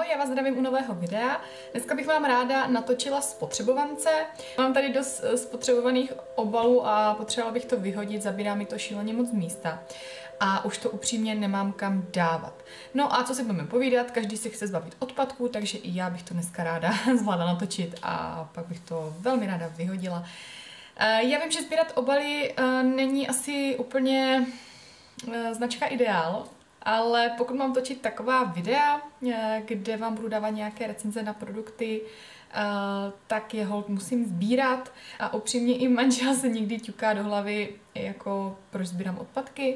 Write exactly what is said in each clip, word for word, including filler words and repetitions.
Ahoj, já vás zdravím u nového videa. Dneska bych vám ráda natočila spotřebovance. Mám tady dost spotřebovaných obalů a potřebovala bych to vyhodit, zabírá mi to šíleně moc místa. A už to upřímně nemám kam dávat. No a co si budeme povídat, každý si chce zbavit odpadků, takže i já bych to dneska ráda zvládla natočit a pak bych to velmi ráda vyhodila. Já vím, že sbírat obaly není asi úplně značka ideál, ale pokud mám točit taková videa, kde vám budu dávat nějaké recenze na produkty, tak je hold musím sbírat a upřímně i manžel se někdy ťuká do hlavy, jako proč sbírám odpadky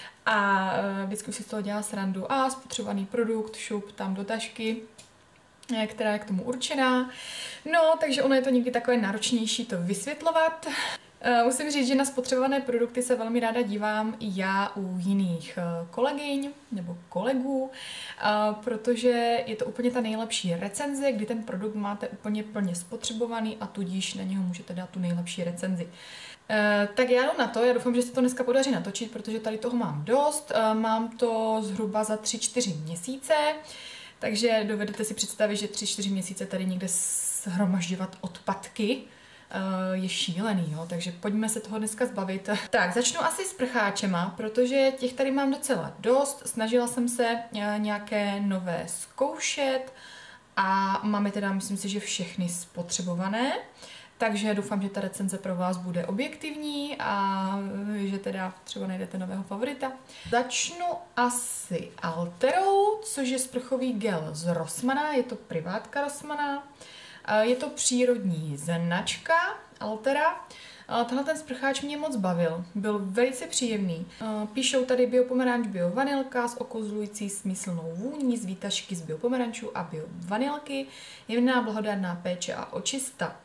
a vždycky už si z toho dělá srandu a spotřebovaný produkt, šup tam do tašky, která je k tomu určená. No, takže ono je to někdy takové náročnější to vysvětlovat. Musím říct, že na spotřebované produkty se velmi ráda dívám i já u jiných kolegyň nebo kolegů, protože je to úplně ta nejlepší recenze, kdy ten produkt máte úplně plně spotřebovaný a tudíž na něho můžete dát tu nejlepší recenzi. Tak já jdu na to, já doufám, že se to dneska podaří natočit, protože tady toho mám dost. Mám to zhruba za tři čtyři měsíce, takže dovedete si představit, že tři čtyři měsíce tady někde shromažďovat odpadky je šílený, jo? Takže pojďme se toho dneska zbavit. Tak, začnu asi s prcháčema, protože těch tady mám docela dost. Snažila jsem se nějaké nové zkoušet a máme teda, myslím si, že všechny spotřebované. Takže doufám, že ta recenze pro vás bude objektivní a že teda třeba najdete nového favorita. Začnu asi Alterou, což je sprchový gel z Rossmana, je to privátka Rossmana. Je to přírodní značka Altera. Tenhle ten sprcháč mě moc bavil, byl velice příjemný. Píšou tady biopomeranč, biovanilka s okozlující smyslnou vůní z výtažky z biopomerančů a biovanilky, jemná blahodárná péče a očista.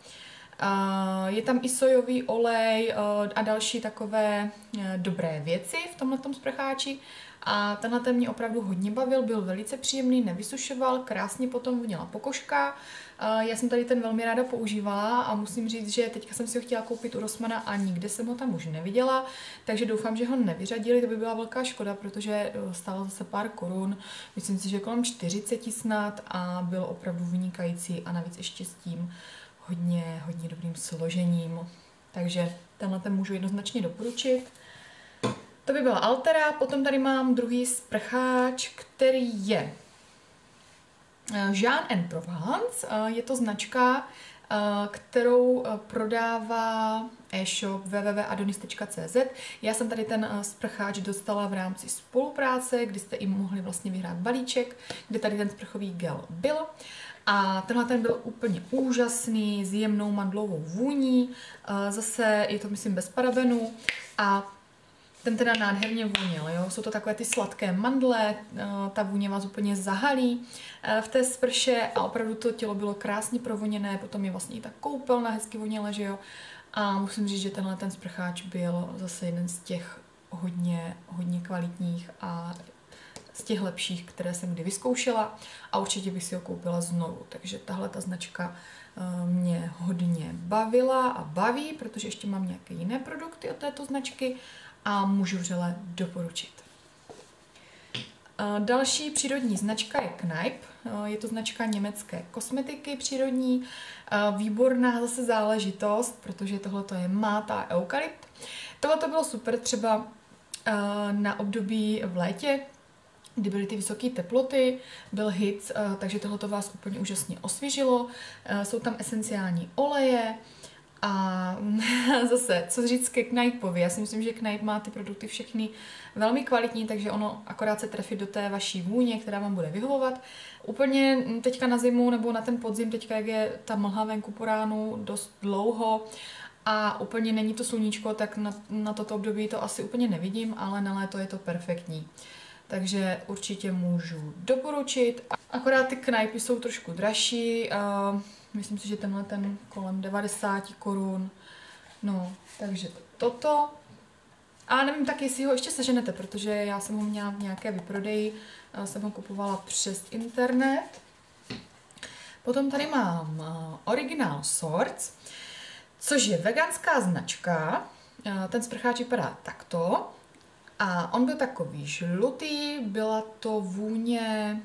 Je tam i sojový olej a další takové dobré věci v tomhletom sprcháči. A tenhle ten mě opravdu hodně bavil, byl velice příjemný, nevysušoval, krásně potom voněla pokožka. Já jsem tady ten velmi ráda používala a musím říct, že teďka jsem si ho chtěla koupit u Rossmana a nikde jsem ho tam už neviděla, takže doufám, že ho nevyřadili, to by byla velká škoda, protože stálo zase pár korun, myslím si, že kolem čtyřicet snad a byl opravdu vynikající a navíc ještě s tím hodně, hodně dobrým složením. Takže tenhle ten můžu jednoznačně doporučit. To by byla Altera, potom tady mám druhý sprcháč, který je Jean and Provence. Je to značka, kterou prodává e-shop w w w tečka adonis tečka c z. Já jsem tady ten sprcháč dostala v rámci spolupráce, kdy jste i mohli vlastně vyhrát balíček, kde tady ten sprchový gel byl. A tenhle ten byl úplně úžasný, s jemnou mandlovou vůní. Zase je to, myslím, bez parabenů a ten teda nádherně vonil, jo? Jsou to takové ty sladké mandle, ta vůně vás úplně zahalí v té sprše a opravdu to tělo bylo krásně provoněné, potom je vlastně i ta koupelna hezky voněla, že jo. A musím říct, že tenhle ten sprcháč byl zase jeden z těch hodně, hodně kvalitních a z těch lepších, které jsem kdy vyzkoušela a určitě bych si ho koupila znovu. Takže tahle ta značka mě hodně bavila a baví, protože ještě mám nějaké jiné produkty od této značky a můžu vřele doporučit. Další přírodní značka je Kneipp. Je to značka německé kosmetiky přírodní. Výborná zase záležitost, protože tohle je máta a eukalypt. Tohle bylo super třeba na období v létě, kdy byly ty vysoké teploty, byl hit, takže tohle vás úplně úžasně osvěžilo. Jsou tam esenciální oleje a zase, co říct ke Kneippovi. Já si myslím, že Kneipp má ty produkty všechny velmi kvalitní, takže ono akorát se trefí do té vaší vůně, která vám bude vyhovovat. Úplně teďka na zimu nebo na ten podzim, teďka jak je ta mlha venku po ránu dost dlouho, a úplně není to sluníčko, tak na, na toto období to asi úplně nevidím, ale na léto je to perfektní. Takže určitě můžu doporučit. Akorát ty Kneippy jsou trošku dražší. Uh, myslím si, že tenhle ten kolem devadesát korun. No, takže toto. A nevím tak, jestli ho ještě seženete, protože já jsem ho měla v nějaké vyprodeji. Uh, jsem ho kupovala přes internet. Potom tady mám uh, Original Sorts, což je veganská značka. Uh, ten sprcháč vypadá takto. A on byl takový žlutý, byla to vůně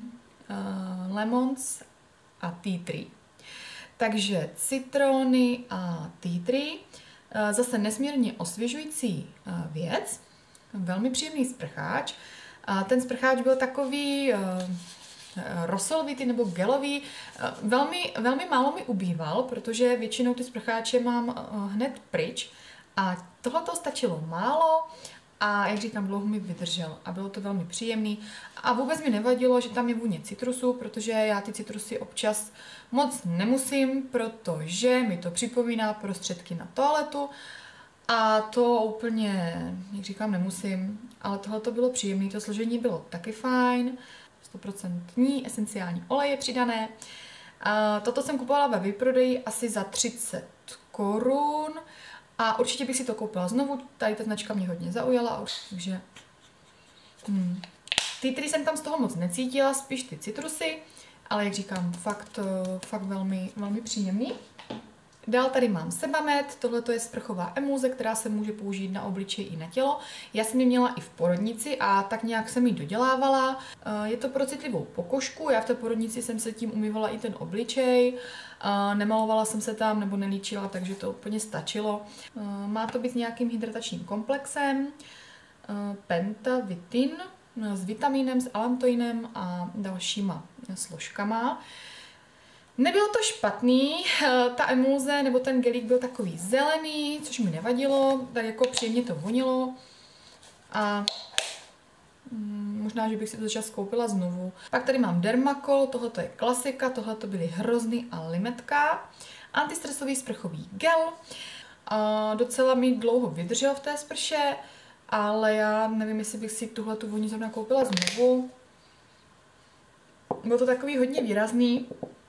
uh, lemons a tea tree. Takže citrony a tea tree, uh, zase nesmírně osvěžující uh, věc, velmi příjemný sprcháč. Uh, ten sprcháč byl takový uh, rosolovitý nebo gelový. Velmi, velmi málo mi ubýval, protože většinou ty sprcháče mám hned pryč a tohle to stačilo málo a jak říkám, dlouho mi vydržel a bylo to velmi příjemný a vůbec mi nevadilo, že tam je vůně citrusu, protože já ty citrusy občas moc nemusím, protože mi to připomíná prostředky na toaletu a to úplně, jak říkám, nemusím, ale tohle to bylo příjemné, to složení bylo taky fajn. sto procent esenciální oleje přidané. A toto jsem kupovala ve výprodeji asi za třicet korun a určitě bych si to koupila znovu. Tady ta značka mě hodně zaujala, takže hmm. Ty, který jsem tam z toho moc necítila, spíš ty citrusy, ale jak říkám, fakt, fakt velmi, velmi příjemný. Dál tady mám Sebamed, tohle je sprchová emulze, která se může použít na obličej i na tělo. Já jsem ji měla i v porodnici a tak nějak jsem ji dodělávala. Je to pro citlivou pokožku, já v té porodnici jsem se tím umývala i ten obličej. Nemalovala jsem se tam nebo nelíčila, takže to úplně stačilo. Má to být s nějakým hydratačním komplexem. Pentavitin s vitamínem, s alantoinem a dalšíma složkama. Nebylo to špatný, ta emulze nebo ten gelík byl takový zelený, což mi nevadilo, tak jako příjemně to vonilo a možná, že bych si to čas koupila znovu. Pak tady mám Dermacol, tohle je klasika, tohle byly hrozny a limetka, antistresový sprchový gel, a docela mi dlouho vydržel v té sprše, ale já nevím, jestli bych si tuhle tu vůni zrovna koupila znovu. Bylo to takový hodně výrazný.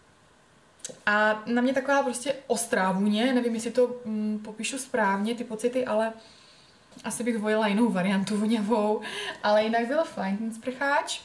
A na mě taková prostě ostrá vůně, nevím, jestli to mm, popíšu správně, ty pocity, ale asi bych volila jinou variantu voňavou, ale jinak byl fajn ten sprcháč.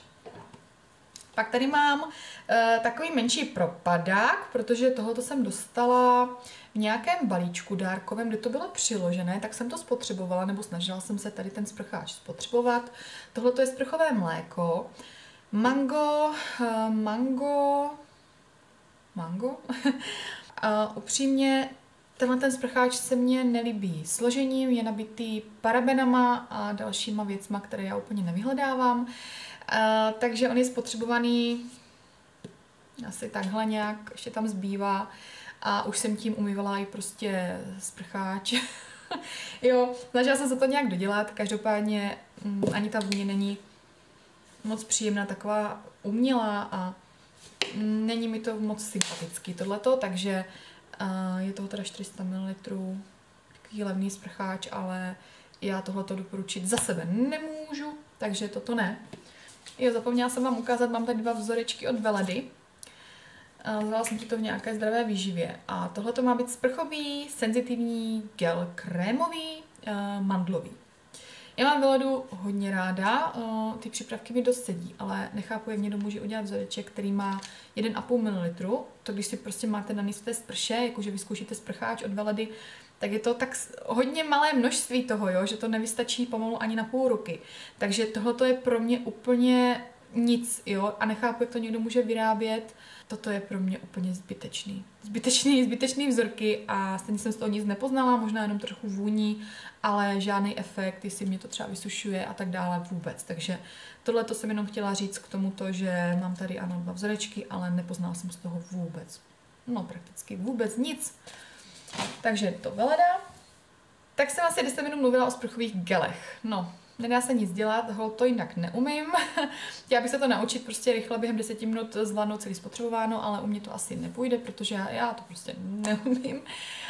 Pak tady mám uh, takový menší propadák, protože tohoto jsem dostala v nějakém balíčku dárkovém, kde to bylo přiložené, tak jsem to spotřebovala, nebo snažila jsem se tady ten sprcháč spotřebovat. Tohle je sprchové mléko, mango, uh, mango, mango. A upřímně, tenhle ten sprcháč se mně nelíbí složením, je nabitý parabenama a dalšíma věcma, které já úplně nevyhledávám. A, takže on je spotřebovaný asi takhle nějak, ještě tam zbývá a už jsem tím umývala i prostě sprcháč. Jo, snažila jsem se to nějak dodělat, každopádně mm, ani ta vůně není moc příjemná, taková umělá a není mi to moc sympatický tohleto, takže uh, je toho teda čtyři sta mililitrů, takový levný sprcháč, ale já tohleto doporučit za sebe nemůžu, takže toto ne. Jo, zapomněla jsem vám ukázat, mám tady dva vzorečky od Veledy. Uh, Vzala jsem ti to v nějaké zdravé výživě a tohleto má být sprchový, senzitivní gel krémový, uh, mandlový. Já mám Veledu hodně ráda, ty přípravky mi dost sedí, ale nechápu, jak někdo může udělat vzoreček, který má jeden a půl mililitru. To když si prostě máte na té sprše, jakože vyzkoušíte sprcháč od Veledy, tak je to tak hodně malé množství toho, jo, že to nevystačí pomalu ani na půl ruky. Takže tohle je pro mě úplně nic, jo, a nechápu, jak to někdo může vyrábět. Toto je pro mě úplně zbytečný. Zbytečný, zbytečný vzorky a stejně jsem z toho nic nepoznala, možná jenom trochu vůní, ale žádný efekt, jestli mě to třeba vysušuje a tak dále vůbec. Takže tohle to jsem jenom chtěla říct k tomuto, že mám tady ano dva vzorečky, ale nepoznala jsem z toho vůbec. No prakticky vůbec nic. Takže to Veleda. Tak jsem asi deset minut mluvila o sprchových gelech. No, nedá se nic dělat, hol to jinak neumím. Já bych se to naučit prostě rychle během deseti minut zvládnout celý spotřebováno, ale u mě to asi nepůjde, protože já, já to prostě neumím.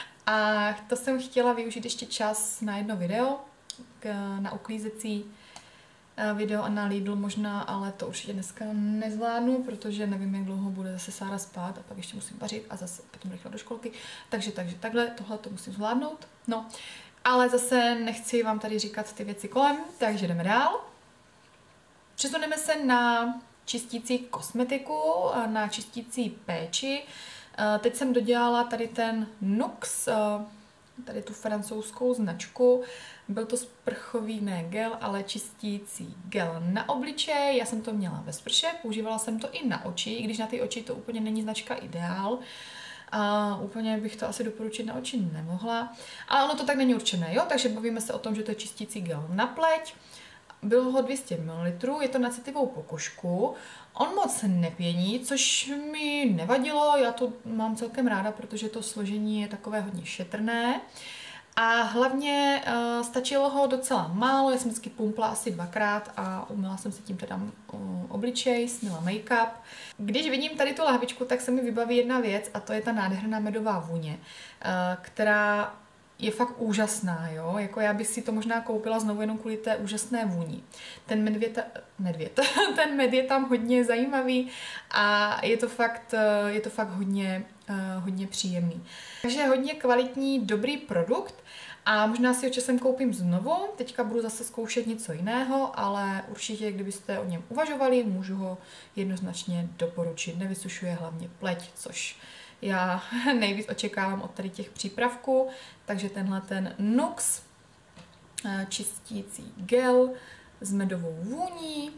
A to jsem chtěla využít ještě čas na jedno video, k, na uklízecí video a na Lidl možná, ale to určitě dneska nezvládnu, protože nevím, jak dlouho bude zase Sára spát a pak ještě musím vařit a zase potom rychle do školky. Takže, takže takhle, tohle to musím zvládnout. No, ale zase nechci vám tady říkat ty věci kolem, takže jdeme dál. Přesuneme se na čistící kosmetiku, na čistící péči. Teď jsem dodělala tady ten Nux tady tu francouzskou značku. Byl to sprchový, ne gel, ale čistící gel na obličej. Já jsem to měla ve sprše, používala jsem to i na oči, i když na ty oči to úplně není značka Ideál. A úplně bych to asi doporučit na oči nemohla. Ale ono to tak není určené, jo? Takže bavíme se o tom, že to je čistící gel na pleť. Bylo ho dvě stě mililitrů, je to na citlivou pokožku. On moc nepění, což mi nevadilo, já to mám celkem ráda, protože to složení je takové hodně šetrné. A hlavně uh, stačilo ho docela málo, já jsem vždycky pumpla asi dvakrát a umyla jsem si tím teda uh, obličej, smila make-up. Když vidím tady tu lahvičku, tak se mi vybaví jedna věc a to je ta nádherná medová vůně, uh, která je fakt úžasná, jo, jako já bych si to možná koupila znovu jenom kvůli té úžasné vůni. Ten medvěd, medvěd, ten med je tam hodně zajímavý a je to fakt, je to fakt hodně, hodně příjemný. Takže hodně kvalitní, dobrý produkt a možná si ho časem koupím znovu, teďka budu zase zkoušet něco jiného, ale určitě, kdybyste o něm uvažovali, můžu ho jednoznačně doporučit. Nevysušuje hlavně pleť, což já nejvíc očekávám od tady těch přípravků, takže tenhle ten Nux čistící gel s medovou vůní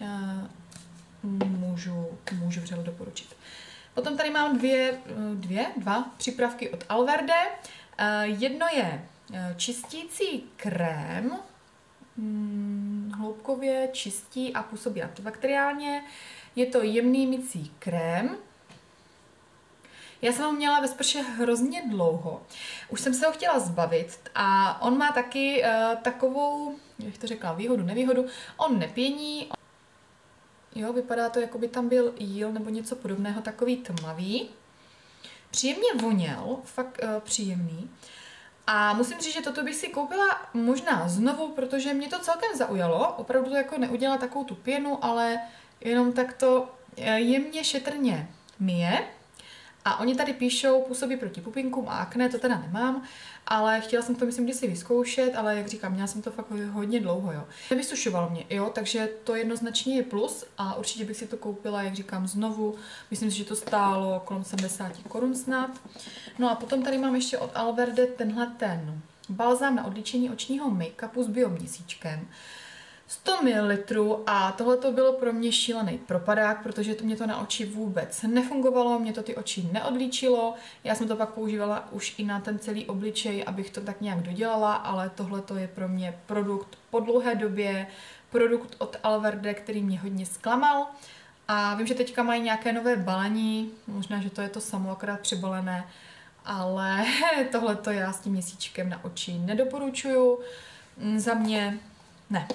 můžu, můžu vřele doporučit. Potom tady mám dvě, dvě, dva přípravky od Alverde. Jedno je čistící krém, hloubkově čistí a působí antibakteriálně. Je to jemný mycí krém. Já jsem ho měla ve sprše hrozně dlouho. Už jsem se ho chtěla zbavit a on má taky uh, takovou, jak to řekla, výhodu, nevýhodu. On nepění, jo, vypadá to, jako by tam byl jíl nebo něco podobného, takový tmavý. Příjemně voněl, fakt uh, příjemný. A musím říct, že toto bych si koupila možná znovu, protože mě to celkem zaujalo. Opravdu to jako neudělala takovou tu pěnu, ale jenom takto jemně šetrně myje. A oni tady píšou, působí proti pupinkům a akné, to teda nemám, ale chtěla jsem to, myslím, kdysi vyzkoušet, ale jak říkám, měla jsem to fakt hodně dlouho, jo. Nevysušovalo mě, jo, takže to jednoznačně je plus a určitě bych si to koupila, jak říkám, znovu. Myslím si, že to stálo kolem sedmdesát korun snad. No a potom tady mám ještě od Alverde tenhle ten balzám na odličení očního make-upu s bioměsíčkem. sto mililitrů a tohle to bylo pro mě šílený propadák, protože to mě to na oči vůbec nefungovalo, mě to ty oči neodlíčilo. Já jsem to pak používala už i na ten celý obličej, abych to tak nějak dodělala, ale tohle to je pro mě produkt po dlouhé době, produkt od Alverde, který mě hodně zklamal. A vím, že teďka mají nějaké nové balení, možná, že to je to samo, akorát přebalené, ale tohle to já s tím měsíčkem na oči nedoporučuju. Za mě ne.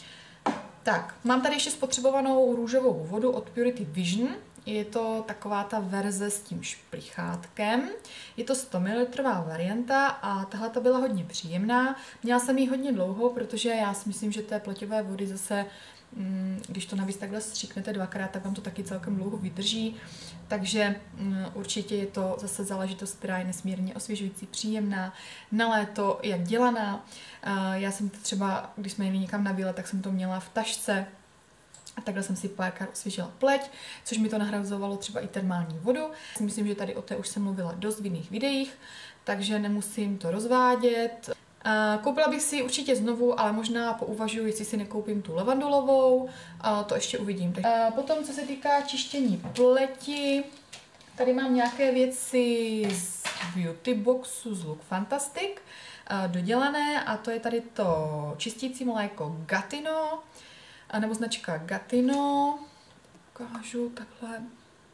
Tak, mám tady ještě spotřebovanou růžovou vodu od Purity Vision. Je to taková ta verze s tím šplichátkem. Je to sto mililitrů varianta a tahle ta byla hodně příjemná. Měla jsem ji hodně dlouho, protože já si myslím, že té pleťové vody zase, když to navíc takhle stříknete dvakrát, tak vám to taky celkem dlouho vydrží. Takže určitě je to zase záležitost, která je nesmírně osvěžující, příjemná, na léto, jak dělaná. Já jsem to třeba, když jsme jeli někam na výlet, tak jsem to měla v tašce a takhle jsem si párkrát osvěžila pleť, což mi to nahrazovalo třeba i termální vodu. Myslím, že tady o té už jsem mluvila dost v jiných videích, takže nemusím to rozvádět. Koupila bych si určitě znovu, ale možná pouvažuji, jestli si nekoupím tu levandulovou, to ještě uvidím. Potom, co se týká čištění pleti, tady mám nějaké věci z Beauty Boxu z Look Fantastic dodělané a to je tady to čistící mléko Gatino, nebo značka Gatino. Ukážu takhle.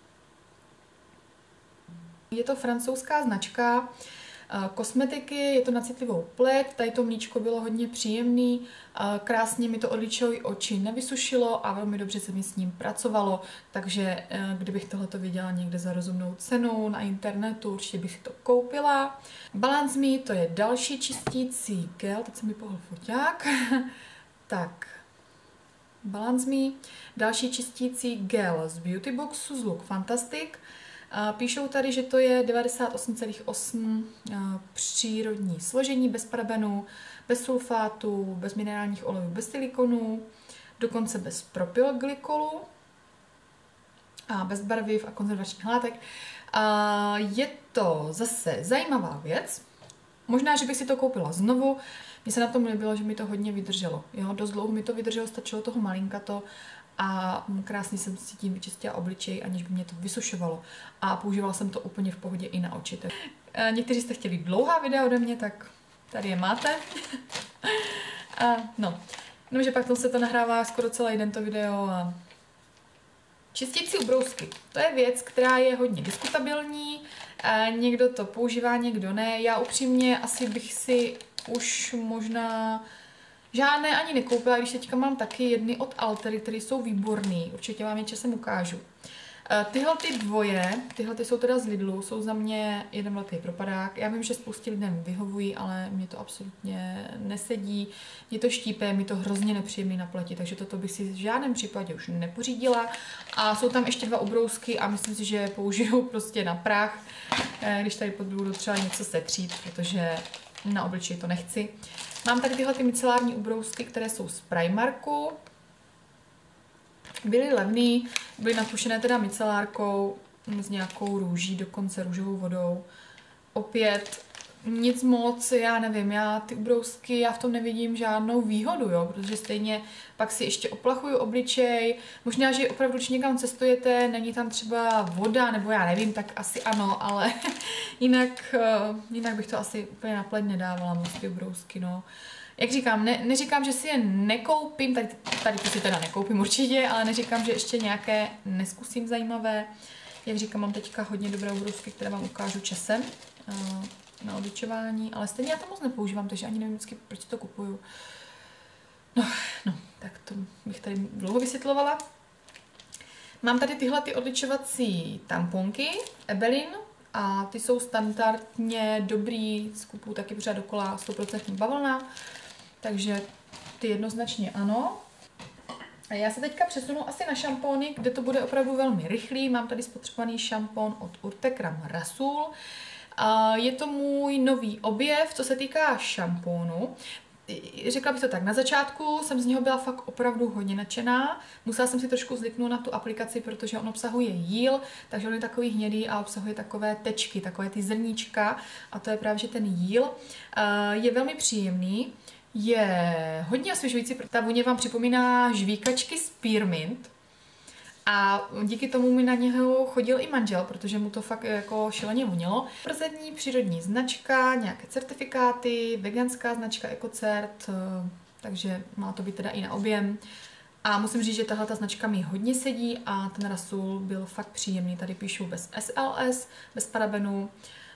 Je to francouzská značka kosmetiky, je to na citlivou pleť, tady to mlíčko bylo hodně příjemný, krásně mi to odličilo oči, nevysušilo a velmi dobře se mi s ním pracovalo, takže kdybych tohleto viděla někde za rozumnou cenu na internetu, určitě bych si to koupila. Balance Me, to je další čistící gel, teď se mi pohl foťák, tak, Balance Me, další čistící gel z Beauty Boxu z Look Fantastic. Píšou tady, že to je devadesát osm celá osm přírodní složení, bez parabenů, bez sulfátů, bez minerálních olejů, bez silikonů, dokonce bez propylglykolu a bez barviv a konzervačních látek. Je to zase zajímavá věc. Možná, že bych si to koupila znovu. Mně se na tom líbilo, že mi to hodně vydrželo. Jo? Dost dlouho mi to vydrželo, stačilo toho malinkato a krásně jsem si tím vyčistila obličej, aniž by mě to vysušovalo. A používala jsem to úplně v pohodě i na oči. Někteří jste chtěli dlouhá videa ode mě, tak tady je máte. A no, no, že pak tomu se to nahrává skoro celý den to video a čistící ubrousky. To je věc, která je hodně diskutabilní. A někdo to používá, někdo ne. Já upřímně asi bych si už možná žádné ani nekoupila, když teďka mám taky jedny od Altery, které jsou výborný. Určitě vám je časem ukážu. Tyhle ty dvoje, tyhle ty jsou teda z Lidlu, jsou za mě jeden velký propadák. Já vím, že spoustě lidem vyhovují, ale mě to absolutně nesedí. Mě to štípe, mi to hrozně nepříjemný na pleti, takže toto bych si v žádném případě už nepořídila. A jsou tam ještě dva ubrousky a myslím si, že je použiju prostě na prach, když tady budu třeba něco setřít, protože na obličeji to nechci. Mám tady tyhle ty micelární ubrousky, které jsou z Primarku. Byly levný, byly natušené teda micelárkou s nějakou růží, dokonce růžovou vodou. Opět nic moc, já nevím, já ty ubrousky, já v tom nevidím žádnou výhodu, jo, protože stejně pak si ještě oplachuju obličej. Možná, že opravdu, když někam cestujete, není tam třeba voda, nebo já nevím, tak asi ano, ale jinak, jinak bych to asi úplně na pleť nedávala moc ty ubrousky, no. Jak říkám, ne, neříkám, že si je nekoupím, tady, tady to si teda nekoupím určitě, ale neříkám, že ještě nějaké neskusím zajímavé. Jak říkám, mám teďka hodně dobré ubrousky, které vám ukážu časem uh, na obličování, ale stejně já to moc nepoužívám, takže ani nevím vždycky, proč to kupuju. No, no, tak to bych tady dlouho vysvětlovala. Mám tady tyhle ty odličovací tamponky, Ebelin, a ty jsou standardně dobrý, z kupu taky pořád dokola sto procent bavlna, takže ty jednoznačně ano. A já se teďka přesunu asi na šampóny, kde to bude opravdu velmi rychlý. Mám tady spotřebovaný šampon od Urtekram Rasul. Je to můj nový objev, co se týká šampónu. Řekla bych to tak, na začátku jsem z něho byla fakt opravdu hodně nadšená. Musela jsem si trošku zvyknout na tu aplikaci, protože on obsahuje jíl, takže on je takový hnědý a obsahuje takové tečky, takové ty zrníčka a to je právě že ten jíl. Je velmi příjemný, je hodně osvěžující, protože ta vůně vám připomíná žvíkačky Spearmint. A díky tomu mi na něho chodil i manžel, protože mu to fakt jako šíleně vonělo. Prezentní přírodní značka, nějaké certifikáty, veganská značka EcoCert, takže má to být teda i na objem. A musím říct, že tahle ta značka mi hodně sedí a ten Rasul byl fakt příjemný. Tady píšu bez S L S, bez parabenů,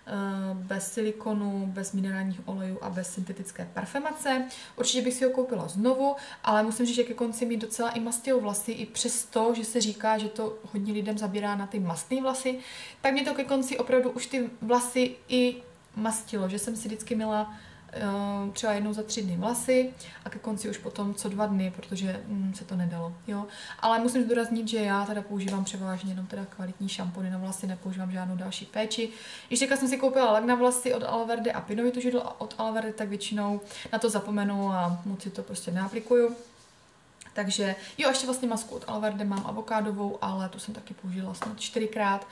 bez silikonu, bez minerálních olejů a bez syntetické parfemace. Určitě bych si ho koupila znovu, ale musím říct, že ke konci mi docela i mastil vlasy, i přesto, že se říká, že to hodně lidem zabírá na ty mastné vlasy, tak mě to ke konci opravdu už ty vlasy i mastilo, že jsem si vždycky měla uh, třeba jednou za tři dny vlasy a ke konci už potom co dva dny, protože mm, se to nedalo. Jo? Ale musím zdůraznit, že já teda používám převážně jenom teda kvalitní šampony na vlasy, nepoužívám žádnou další péči. Když teďka jsem si koupila lak na vlasy od Alverde a pinový židl od Alverde, tak většinou na to zapomenu a moc si to prostě neaplikuju. Takže jo, ještě vlastně masku od Alverde mám avokádovou, ale tu jsem taky použila snad čtyřikrát.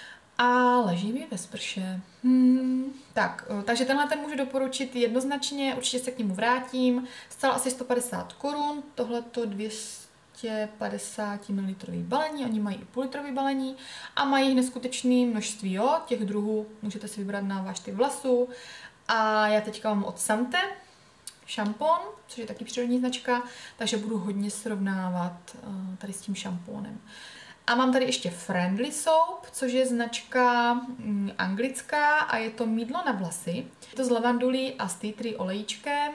A leží mi ve sprše. Hmm, tak, takže tenhle ten můžu doporučit jednoznačně, určitě se k němu vrátím. Stále asi sto padesát korun, tohleto dvě stě padesát mililitrů balení, oni mají i půllitrový balení a mají neskutečné množství, jo, těch druhů můžete si vybrat na váš typ vlasů. A já teďka mám od Sante šampon, což je taky přírodní značka, takže budu hodně srovnávat uh, tady s tím šampónem. A mám tady ještě Friendly Soap, což je značka mm, anglická a je to mýdlo na vlasy. Je to z levandulí a s tea tree olejčkem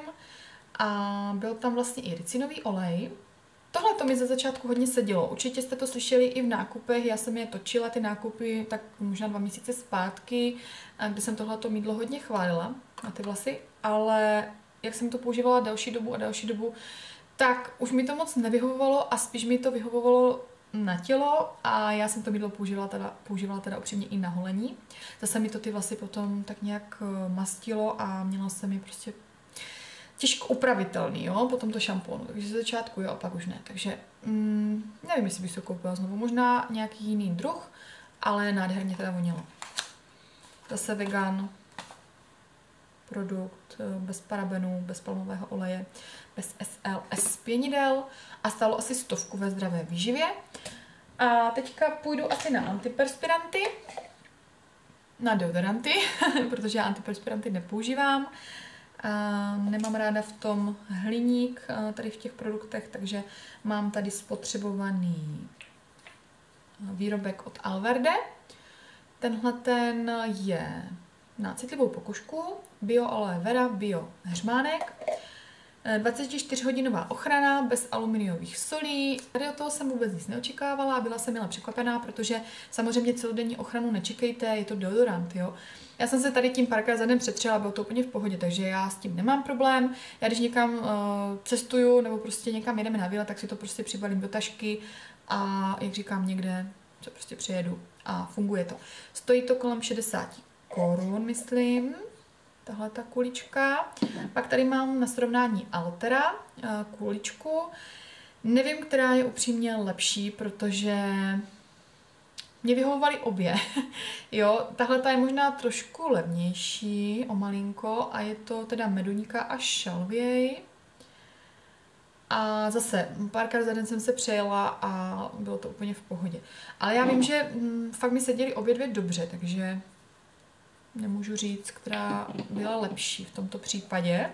a byl tam vlastně i ricinový olej. Tohle to mi za začátku hodně sedělo. Určitě jste to slyšeli i v nákupech, já jsem je točila, ty nákupy, tak možná dva měsíce zpátky, kde jsem tohleto mýdlo hodně chválila na ty vlasy, ale jak jsem to používala další dobu a další dobu, tak už mi to moc nevyhovovalo a spíš mi to vyhovovalo na tělo a já jsem to mýdlo používala teda, používala teda upřímně i na holení. Zase mi to ty vlasy potom tak nějak mastilo a měla jsem je prostě těžko upravitelný, jo, po tomto šampónu. Takže ze začátku jo, a pak už ne. Takže mm, nevím, jestli bych to koupila znovu. Možná nějaký jiný druh, ale nádherně teda vonělo. Zase vegan. produkt, bez parabenů, bez palmového oleje, bez S L S pěnidel a stálo asi stovku ve zdravé výživě. A teďka půjdu asi na antiperspiranty, na deodoranty, protože já antiperspiranty nepoužívám. A nemám ráda v tom hliník tady v těch produktech, takže mám tady spotřebovaný výrobek od Alverde. Tenhle ten je na citlivou pokožku, bio aloe vera, bio heřmánek, dvacetičtyřhodinová ochrana bez aluminiových solí. Tady od toho jsem vůbec nic neočekávala a byla jsem milé překvapená, protože samozřejmě celodenní ochranu nečekejte, je to deodorant, jo. Já jsem se tady tím párkrát za den přetřela, bylo to úplně v pohodě, takže já s tím nemám problém. Já když někam uh, cestuju nebo prostě někam jedeme na výlet, tak si to prostě přibalím do tašky a jak říkám, někde se prostě přijedu a funguje to. Stojí to kolem šedesát korun, myslím. Tahle ta kulička. Pak tady mám na srovnání Altera kuličku. Nevím, která je upřímně lepší, protože mě vyhovovaly obě. Jo, tahle ta je možná trošku levnější, o malinko, a je to teda meduňka a šalvěj. A zase párkrát za den jsem se přejela a bylo to úplně v pohodě. Ale já vím, že hm, fakt mi seděly obě dvě dobře, takže nemůžu říct, která byla lepší v tomto případě.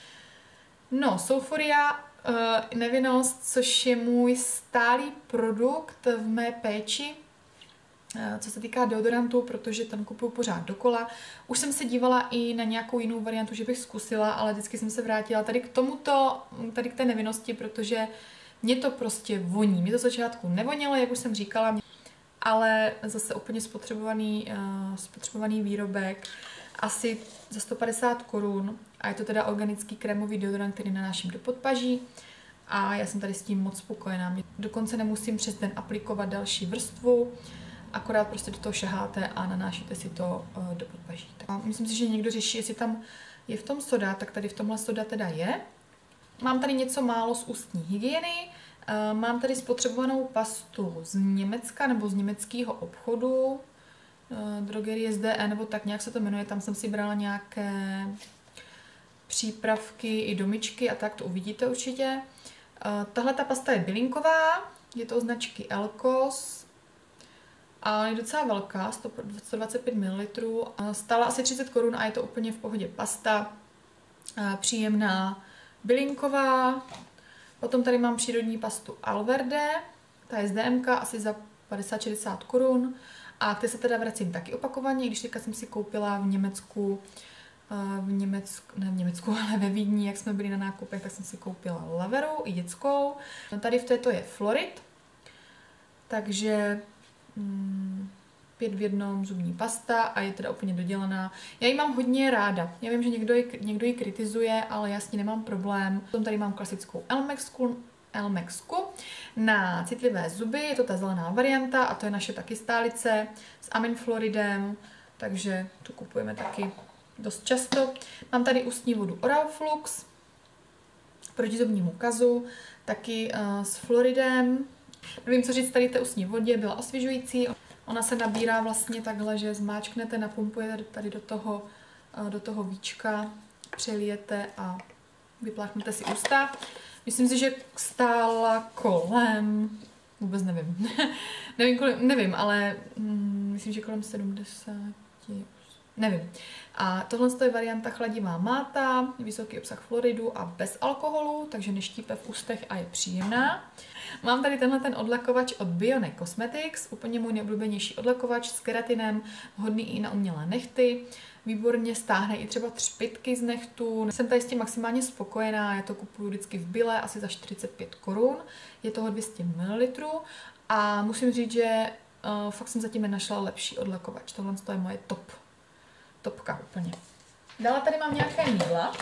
No, Souforia uh, Nevinnost, což je můj stálý produkt v mé péči, uh, co se týká deodorantu, protože tam kupuju pořád dokola. Už jsem se dívala i na nějakou jinou variantu, že bych zkusila, ale vždycky jsem se vrátila tady k tomuto, tady k té nevinnosti, protože mě to prostě voní. Mě to začátku nevonilo, jak už jsem říkala, ale zase úplně spotřebovaný, uh, spotřebovaný výrobek, asi za sto padesát korun, a je to teda organický krémový deodorant, který nanáším do podpaží a já jsem tady s tím moc spokojená. Dokonce nemusím přes den aplikovat další vrstvu, akorát prostě do toho šaháte a nanášíte si to uh, do podpaží. A myslím si, že někdo řeší, jestli tam je v tom soda, tak tady v tomhle soda teda je. Mám tady něco málo z ústní hygieny. Uh, mám tady spotřebovanou pastu z Německa nebo z německého obchodu, uh, drogerie S D E nebo tak nějak se to jmenuje, tam jsem si brala nějaké přípravky i domičky a tak, to uvidíte určitě. Uh, tahle ta pasta je bylinková, je to značky Elkos a je docela velká, sto dvacet pět mililitrů, uh, stála asi třicet korun a je to úplně v pohodě pasta, uh, příjemná, bylinková. Potom tady mám přírodní pastu Alverde, ta je z D M K, asi za padesát šedesát korun. A k té se teda vracím taky opakovaně, když teďka jsem si koupila v Německu, v Německu, ne v Německu, ale ve Vídni, jak jsme byli na nákupech, tak jsem si koupila laveru i dětskou. Tady v této je Florid, takže mm, pět v jednom zubní pasta a je teda úplně dodělaná. Já ji mám hodně ráda. Já vím, že někdo ji, někdo ji kritizuje, ale já s ní nemám problém. Potom tady mám klasickou Elmexku, Elmexku na citlivé zuby. Je to ta zelená varianta a to je naše taky stálice s Aminfloridem, takže tu kupujeme taky dost často. Mám tady ústní vodu Oralflux proti zubnímu kazu, taky uh, s fluoridem. Nevím, co říct tady té ústní vodě, byla osvěžující. Ona se nabírá vlastně takhle, že zmáčknete, napumpujete tady do toho, do toho víčka, přelijete a vypláchnete si ústa. Myslím si, že stála kolem, vůbec nevím, nevím, kolem, nevím, ale mm, myslím, že kolem sedmdesát, nevím. A tohle je varianta chladivá máta, vysoký obsah fluoridu a bez alkoholu, takže neštípe v ústech a je příjemná. Mám tady tenhle ten odlakovač od Bione Cosmetics, úplně můj nejoblíbenější odlakovač s keratinem, vhodný i na umělé nehty. Výborně stáhne i třeba třpytky z nechtů. Jsem tady s tím maximálně spokojená, já to kupuju vždycky v Bile, asi za čtyřicet pět korun. Je toho dvě stě mililitrů a musím říct, že uh, fakt jsem zatím nenašla lepší odlakovač. Tohle je moje top. Topka úplně. Dále tady mám nějaké mýdla.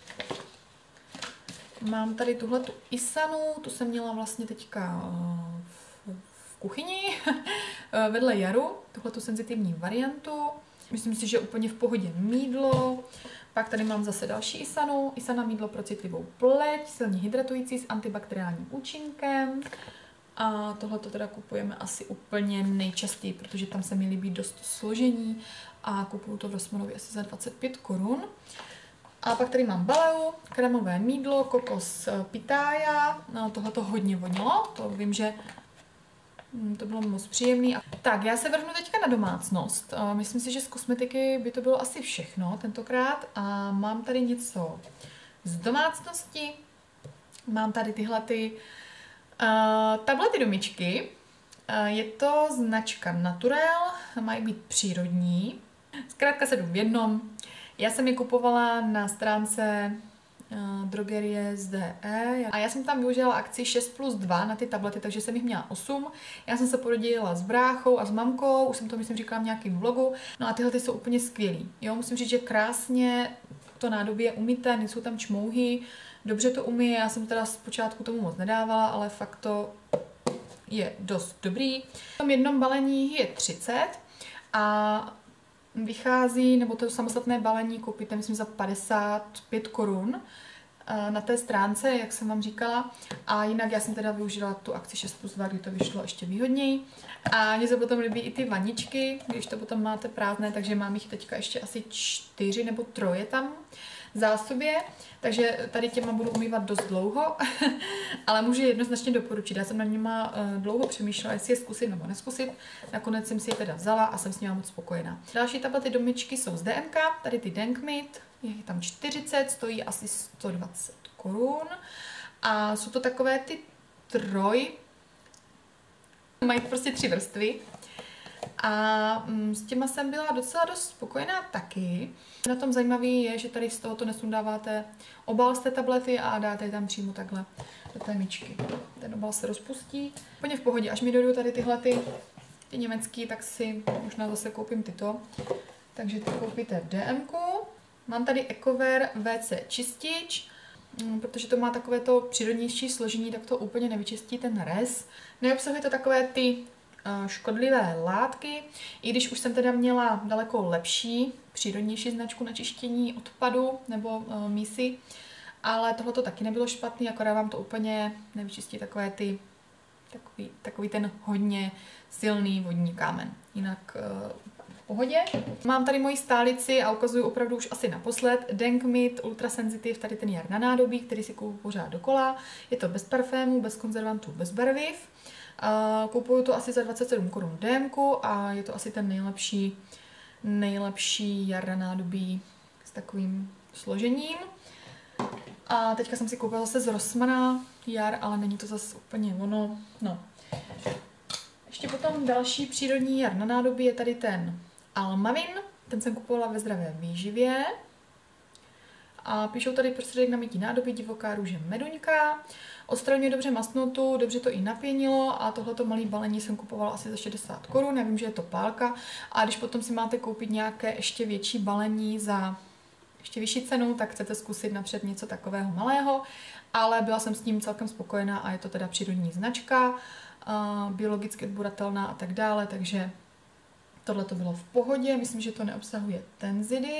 Mám tady tuhle tu Isanu, tu jsem měla vlastně teďka v, v kuchyni vedle Jaru, tuhle tu senzitivní variantu. Myslím si, že úplně v pohodě mýdlo. Pak tady mám zase další Isanu, Isana mýdlo pro citlivou pleť, silně hydratující s antibakteriálním účinkem. A tohle to teda kupujeme asi úplně nejčastěji, protože tam se mi líbí dost složení a kupuju to v Rossmannově asi za dvacet pět korun. A pak tady mám baleu, kremové mýdlo, kokos pitaya, no, tohle to hodně vonilo, to vím, že to bylo moc příjemný. Tak, já se vrhnu teďka na domácnost. Myslím si, že z kosmetiky by to bylo asi všechno tentokrát. A mám tady něco z domácnosti. Mám tady tyhle ty uh, tablety do myčky. Uh, je to značka Naturel, mají být přírodní. Zkrátka sedm v jednom. Já jsem je kupovala na stránce uh, drogerie Z D E a já jsem tam využila akci šest plus dva na ty tablety, takže jsem jich měla osm. Já jsem se porodila s bráchou a s mamkou, už jsem to myslím říkala v nějakém vlogu. No a tyhle ty jsou úplně skvělý. Jo, musím říct, že krásně to nádobí je umyté, nejsou tam čmouhy, dobře to umyje, já jsem teda zpočátku tomu moc nedávala, ale fakt to je dost dobrý. V tom jednom balení je třicet a vychází, nebo to samostatné balení koupíte, myslím, za padesát pět korun na té stránce, jak jsem vám říkala. A jinak já jsem teda využila tu akci šest plus dva, kdy to vyšlo ještě výhodněji. A mně se potom líbí i ty vaničky, když to potom máte prázdné, takže mám jich teďka ještě asi čtyři nebo troje tam v zásobě. Takže tady těma budu umývat dost dlouho, ale můžu je jednoznačně doporučit. Já jsem na něma dlouho přemýšlela, jestli je zkusit nebo neskusit. Nakonec jsem si je teda vzala a jsem s nimi moc spokojená. Další tablety do myčky jsou z D M K, tady ty Denkmit, je tam čtyřicet, stojí asi sto dvacet korun. A jsou to takové ty troj, mají prostě tři vrstvy. A s těma jsem byla docela dost spokojená taky. Na tom zajímavý je, že tady z tohoto nesundáváte obal z té tablety a dáte je tam přímo takhle do té myčky. Ten obal se rozpustí. Úplně v pohodě, až mi dojdou tady tyhle ty, ty německý, tak si možná zase koupím tyto. Takže ty koupíte v D M ku. Mám tady Ecover V C čistič, protože to má takové to přírodnější složení, tak to úplně nevyčistí ten rez. Neobsahuje to takové ty škodlivé látky, i když už jsem teda měla daleko lepší, přírodnější značku na čištění odpadu nebo uh, mísy, ale tohle to taky nebylo špatný, akorát vám to úplně nevyčistí takové ty, takový, takový ten hodně silný vodní kámen. Jinak uh, v pohodě. Mám tady moji stálici a ukazuju opravdu už asi naposled Denkmit Ultra Sensitive, tady ten jar na nádobí, který si kupuju pořád dokola. Je to bez parfému, bez konzervantů, bez barviv. Uh, kupuju to asi za dvacet sedm korun v D M ku a je to asi ten nejlepší, nejlepší jar na nádobí s takovým složením. A teďka jsem si koupila zase z Rossmana jar, ale není to zase úplně ono. No. Ještě potom další přírodní jar na nádobí je tady ten Almavin. Ten jsem kupovala ve Zdravé výživě. A píšou tady prostředek na mytí nádobí, divoká růže meduňka. Odstraňuje dobře masnotu, dobře to i napěnilo a tohleto malé balení jsem kupovala asi za šedesát korun. Já vím, že je to pálka. A když potom si máte koupit nějaké ještě větší balení za ještě vyšší cenu, tak chcete zkusit napřed něco takového malého. Ale byla jsem s tím celkem spokojená a je to teda přírodní značka, biologicky odbouratelná a tak dále, takže tohle to bylo v pohodě. Myslím, že to neobsahuje tenzidy.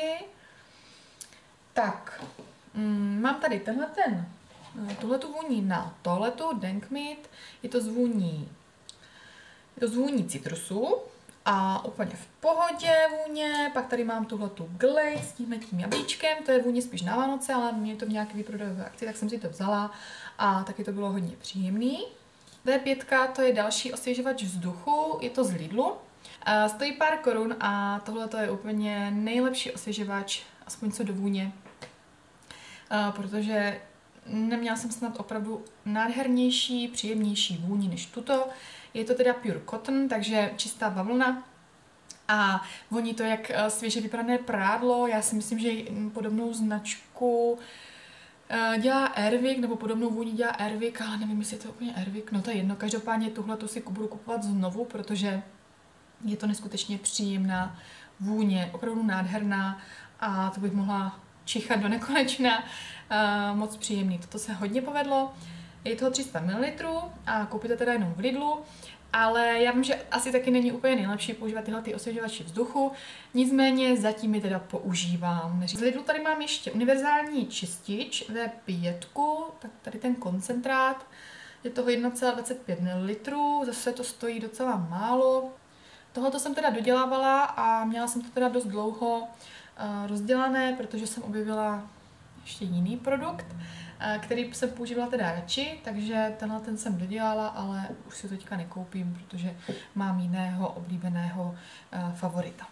Tak, mm, mám tady tenhle ten, tuhletu vůní na tohletu, Denkmit, je to z vůní, je to z vůní citrusu a úplně v pohodě vůně. Pak tady mám tuhletu Glade s tímhle tím jablíčkem, to je vůně spíš na Vánoce, ale mě to v nějaké výprodejové akci, tak jsem si to vzala a taky to bylo hodně příjemný. V pět to je další osvěžovač vzduchu, je to z Lidlu. Stojí pár korun a tohle je úplně nejlepší osvěžovač, aspoň co do vůně. Protože neměla jsem snad opravdu nádhernější, příjemnější vůni než tuto. Je to teda Pure Cotton, takže čistá bavlna. A voní to jak svěže vyprané prádlo. Já si myslím, že podobnou značku dělá Airwick, nebo podobnou vůni dělá Airwick, ale nevím, jestli je to úplně Airwick. No to je jedno, každopádně tuhle tu si budu kupovat znovu, protože je to neskutečně příjemná vůně, opravdu nádherná a to bych mohla čichat do nekonečna. Uh, moc příjemný. Toto se hodně povedlo. Je toho tři sta mililitrů a koupíte teda jenom v Lidlu, ale já vím, že asi taky není úplně nejlepší používat tyhle ty osvěžovače vzduchu, nicméně zatím je teda používám. Z Lidlu tady mám ještě univerzální čistič V pět, tak tady ten koncentrát, je toho jedna celá dvacet pět mililitrů, zase to stojí docela málo. Tohoto jsem teda dodělávala a měla jsem to teda dost dlouho uh, rozdělané, protože jsem objevila ještě jiný produkt, který jsem používala teda radši, takže tenhle ten jsem dodělala, ale už si to teďka nekoupím, protože mám jiného oblíbeného favorita.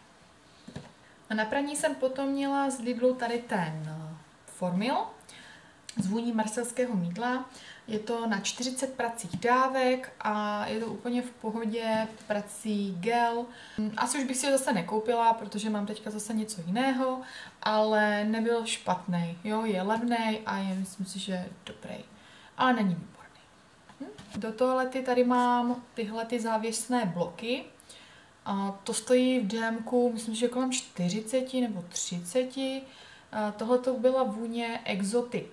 A na praní jsem potom měla z Lidlu tady ten Formil z vůní marselského mýdla. Je to na čtyřicet pracích dávek a je to úplně v pohodě, prací gel. Asi už bych si ho zase nekoupila, protože mám teďka zase něco jiného, ale nebyl špatný. Jo, je levný a je, myslím si, že dobrý. Ale není výborný. Hm? Do toalety tady mám tyhle ty závěsné bloky. A to stojí v DMku, myslím, že kolem čtyřicet nebo třicet. Tohle to byla vůně Exotic.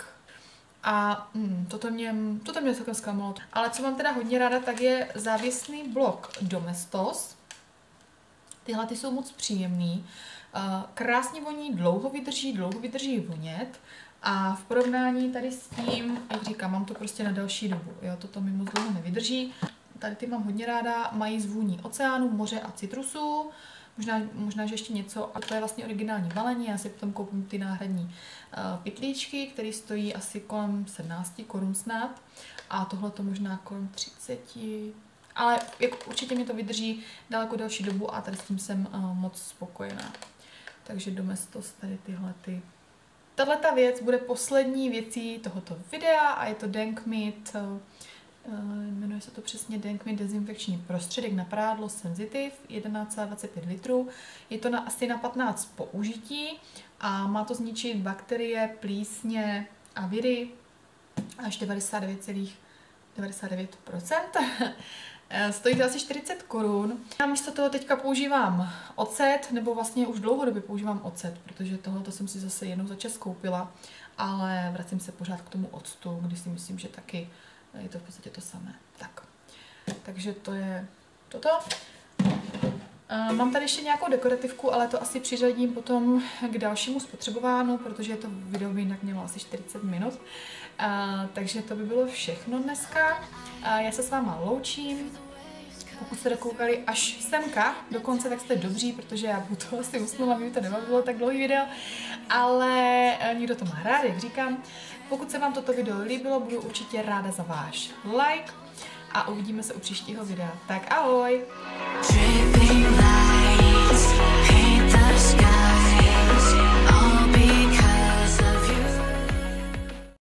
A mm, toto, mě, toto mě celkem zklamalo. Ale co mám teda hodně ráda, tak je závěsný blok Domestos. Tyhle ty jsou moc příjemný. Krásně voní, dlouho vydrží, dlouho vydrží vonět. A v porovnání tady s tím, jak říkám, mám to prostě na další dobu. Jo, toto mi moc dlouho nevydrží. Tady ty mám hodně ráda, mají zvůní oceánu, moře a citrusu. Možná, možná, že ještě něco, a to je vlastně originální balení, já si potom koupím ty náhradní uh, pytlíčky, které stojí asi kolem sedmnáct korun snad a tohle to možná kolem třicet, ale jako, určitě mi to vydrží daleko delší dobu a tady s tím jsem uh, moc spokojená. Takže Domestos tady tyhle ty. Tahle ta věc bude poslední věcí tohoto videa a je to Denkmit, uh, jmenuje se to přesně Denkmit dezinfekční prostředek na prádlo Sensitive, jedenáct celá dvacet pět litrů. Je to na, asi na patnáct použití a má to zničit bakterie, plísně a viry až devadesát devět celá devadesát devět procent. Stojí to asi čtyřicet korun. Já místo toho teďka používám ocet, nebo vlastně už dlouhodobě používám ocet, protože tohle jsem si zase jednou za čas koupila, ale vracím se pořád k tomu octu, když si myslím, že taky je to v podstatě to samé. Tak. Takže to je toto. Mám tady ještě nějakou dekorativku, ale to asi přiřadím potom k dalšímu spotřebovánu, protože to video by jinak mělo asi čtyřicet minut. Takže to by bylo všechno dneska. Já se s váma loučím. Pokud jste dokoukali až semka do konce, tak jste dobří, protože já budu to asi usnula, mi to nebavilo tak dlouhý video, ale někdo to má rád, jak říkám. Pokud se vám toto video líbilo, budu určitě ráda za váš like a uvidíme se u příštího videa. Tak ahoj!